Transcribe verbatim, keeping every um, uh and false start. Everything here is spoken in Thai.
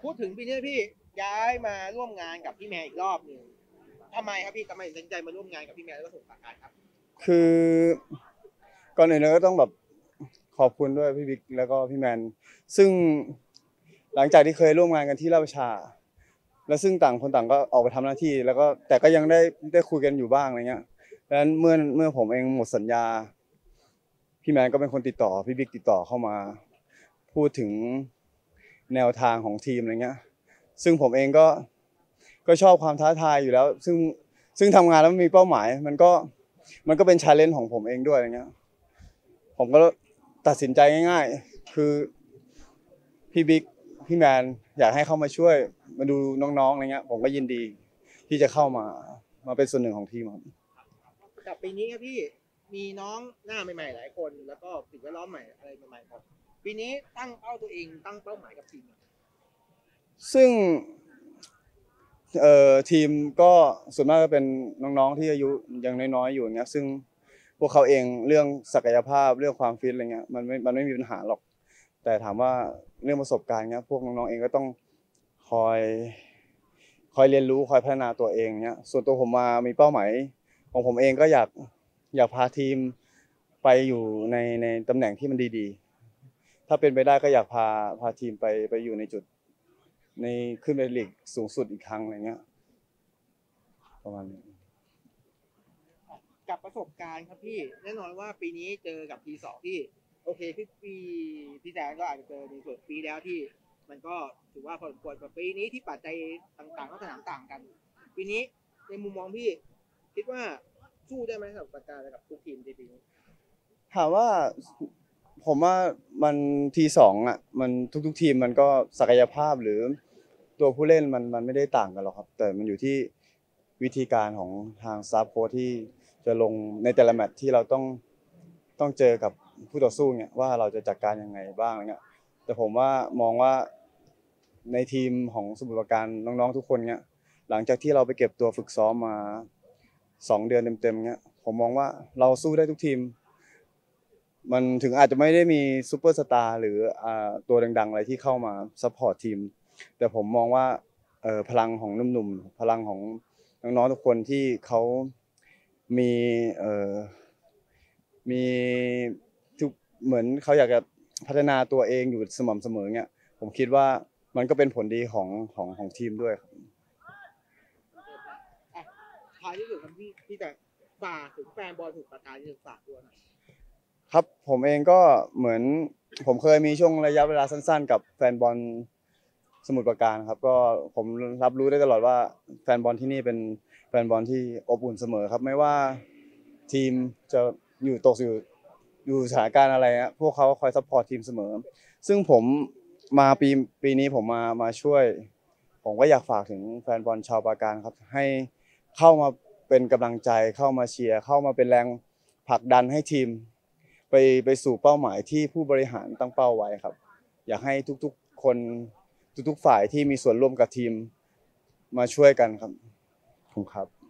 พูดถึงปีนี้พี่ย้ายมาร่วมงานกับพี่แมนอีกรอบหนึ่งทำไมครับพี่ทำไมตัดสินใจมาร่วมงานกับพี่แมนแล้วก็สมุทรปราการครับคือก่อนอื่นเราก็ต้องแบบขอบคุณด้วยพี่บิ๊กแล้วก็พี่แมนซึ่งหลังจากที่เคยร่วมงานกันที่ราชประชาแล้วซึ่งต่างคนต่างก็ออกไปทำหน้าที่แล้วก็แต่ก็ยังได้ได้คุยกันอยู่บ้างอะไรเงี้ยดังนั้นเมื่อเมื่อผมเองหมดสัญญาพี่แมนก็เป็นคนติดต่อพี่บิ๊กติดต่อเข้ามาพูดถึงแนวทางของทีมอะไรเงี้ยซึ่งผมเองก็ก็ชอบความท้าทายอยู่แล้วซึ่งซึ่งทำงานแล้วมันมีเป้าหมายมันก็มันก็เป็น challenge ของผมเองด้วยอะไรเงี้ยผมก็ตัดสินใจง่ายๆคือพี่บิ๊กพี่แมนอยากให้เข้ามาช่วยมาดูน้องๆอะไรเงี้ยผมก็ยินดีที่จะเข้ามามาเป็นส่วนหนึ่งของทีมครับกับปีนี้ครับพี่มีน้องหน้าใหม่ๆหลายคนแล้วก็สิ่งแวดล้อมใหม่อะไรใหม่ๆครับปีนี้ตั้งเป้าตัวเองตั้งเป้าหมายกับทีมซึ่งเอ่อทีมก็ส่วนมากก็เป็นน้องๆที่อายุยังน้อยๆอยู่อย่างเงี้ยซึ่งพวกเขาเองเรื่องศักยภาพเรื่องความฟิตอะไรเงี้ยมันไม่มันไม่มีปัญหาหรอกแต่ถามว่าเรื่องประสบการณ์เงี้ยพวกน้องๆเองก็ต้องคอยคอยเรียนรู้คอยพัฒนาตัวเองเงี้ยส่วนตัวผมมามีเป้าหมายของผมเองก็อยากอยากพาทีมไปอยู่ในในตำแหน่งที่มันดีๆถ้าเป็นไปได้ก็อยากพาพาทีมไปไปอยู่ในจุดในขึ้นไปลีกสูงสุดอีกครั้งอะไรเงี้ยประมาณนี้กับประสบการณ์ครับพี่แน่นอนว่าปีนี้เจอกับทีสองที่โอเคพี่ปีพี่แดนก็อาจจะเจอในส่วนปีแล้วที่มันก็ถือว่าพอสมควรกับปีนี้ที่ปัจจัยต่างๆก็สนามต่างกันปีนี้ในมุมมองพี่คิดว่าสู้ได้ไหมกับปากกากับทุกทีมในปีนี้ถามว่าผมว่ามันทีสองอ่ะมันทุกๆทีมมันก็ศักยภาพหรือตัวผู้เล่นมันมันไม่ได้ต่างกันหรอกครับแต่มันอยู่ที่วิธีการของทางสตาฟโค้ชที่จะลงในแต่ละแมตช์ที่เราต้องต้องเจอกับผู้ต่อสู้เนี่ยว่าเราจะจัดการยังไงบ้างอะไรเงี้ยแต่ผมว่ามองว่าในทีมของสมุทรปราการน้องๆทุกคนเนี่ยหลังจากที่เราไปเก็บตัวฝึกซ้อมมาสองเดือนเต็มๆเนี่ยผมมองว่าเราสู้ได้ทุกทีม มันถึงอาจจะไม่ได้มีซูเปอร์สตาร์หรืออ่าตัวดังๆอะไรที่เข้ามาซัพพอร์ตทีมแต่ผมมองว่าเอ่อพลังของหนุ่มๆพลังของน้องๆทุกคนที่เขามีเอ่อมีทุกเหมือนเขาอยากจะพัฒนาตัวเองอยู่สม่ำเสมอเนี่ยผมคิดว่ามันก็เป็นผลดีของของของทีมด้วยครับอ่ะท้ายที่สุดครับพี่ที่จะฝากถึงแฟนบอลถูกประการที่จะฝากด้วยหน่อยครับผมเองก็เหมือนผมเคยมีช่วงระยะเวลาสั้นๆกับแฟนบอลสมุทรปราการครับก็ผมรับรู้ได้ตลอดว่าแฟนบอลที่นี่เป็นแฟนบอลที่อบอุ่นเสมอครับไม่ว่าทีมจะอยู่ตกอยู่อยู่สถานการณ์อะไรฮะพวกเขาคอยซัพพอร์ตทีมเสมอซึ่งผมมาปีปีนี้ผมมามาช่วยผมก็อยากฝากถึงแฟนบอลชาวปราการครับให้เข้ามาเป็นกำลังใจเข้ามาเชียร์เข้ามาเป็นแรงผลักดันให้ทีม ไปไปสู่เป้าหมายที่ผู้บริหารตั้งเป้าไว้ครับอยากให้ทุกๆคนทุกๆฝ่ายที่มีส่วนร่วมกับทีมมาช่วยกันครับขอบคุณครับ